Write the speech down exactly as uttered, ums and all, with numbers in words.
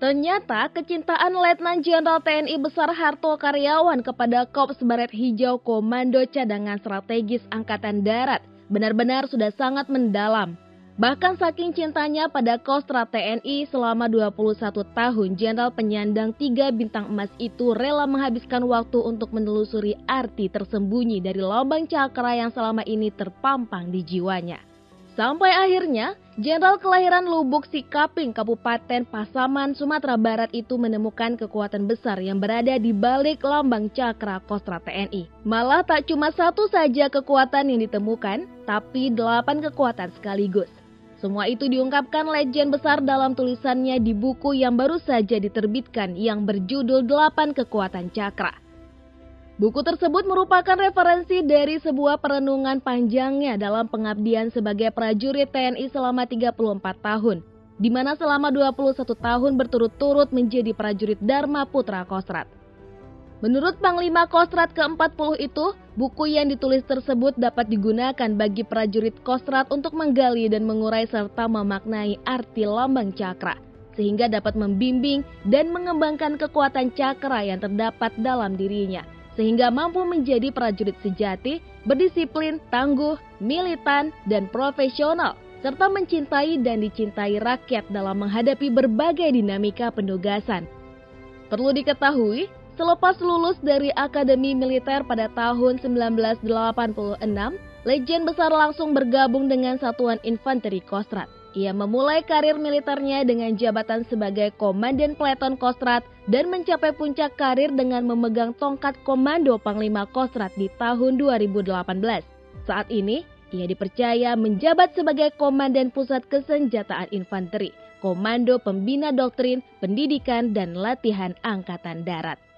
Ternyata kecintaan Letnan Jenderal T N I Besar Harto Karyawan kepada Korps Baret Hijau Komando Cadangan Strategis Angkatan Darat benar-benar sudah sangat mendalam. Bahkan saking cintanya pada Kostrat T N I selama dua puluh satu tahun, Jenderal penyandang tiga bintang emas itu rela menghabiskan waktu untuk menelusuri arti tersembunyi dari lambang cakra yang selama ini terpampang di jiwanya. Sampai akhirnya, Jenderal kelahiran Lubuk Sikapling, Kabupaten Pasaman, Sumatera Barat itu menemukan kekuatan besar yang berada di balik lambang cakra Kostrat T N I. Malah tak cuma satu saja kekuatan yang ditemukan, tapi delapan kekuatan sekaligus. Semua itu diungkapkan Legend Besar dalam tulisannya di buku yang baru saja diterbitkan yang berjudul delapan Kekuatan Cakra. Buku tersebut merupakan referensi dari sebuah perenungan panjangnya dalam pengabdian sebagai prajurit T N I selama tiga puluh empat tahun, di mana selama dua puluh satu tahun berturut-turut menjadi prajurit Dharma Putra Kostrat. Menurut Panglima Kostrat ke empat puluh itu, buku yang ditulis tersebut dapat digunakan bagi prajurit Kostrat untuk menggali dan mengurai serta memaknai arti lambang cakra, sehingga dapat membimbing dan mengembangkan kekuatan cakra yang terdapat dalam dirinya, sehingga mampu menjadi prajurit sejati, berdisiplin, tangguh, militan, dan profesional, serta mencintai dan dicintai rakyat dalam menghadapi berbagai dinamika penugasan. Perlu diketahui, selepas lulus dari Akademi Militer pada tahun seribu sembilan ratus delapan puluh enam, Legend Besar langsung bergabung dengan Satuan Infanteri Kostrat. Ia memulai karir militernya dengan jabatan sebagai Komandan Peleton Kostrat dan mencapai puncak karir dengan memegang tongkat Komando Panglima Kostrat di tahun dua ribu delapan belas. Saat ini, ia dipercaya menjabat sebagai Komandan Pusat Kesenjataan Infanteri, Komando Pembina Doktrin, Pendidikan, dan Latihan Angkatan Darat.